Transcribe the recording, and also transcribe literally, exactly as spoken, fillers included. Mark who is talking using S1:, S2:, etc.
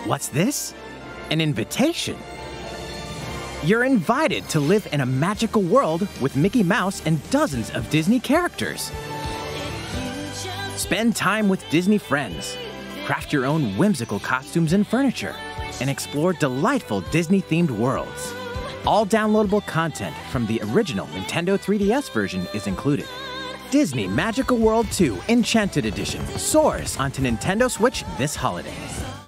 S1: What's this? An invitation? You're invited to live in a magical world with Mickey Mouse and dozens of Disney characters. Spend time with Disney friends, craft your own whimsical costumes and furniture, and explore delightful Disney-themed worlds. All downloadable content from the original Nintendo three D S version is included. Disney Magical World two Enchanted Edition soars onto Nintendo Switch this holiday.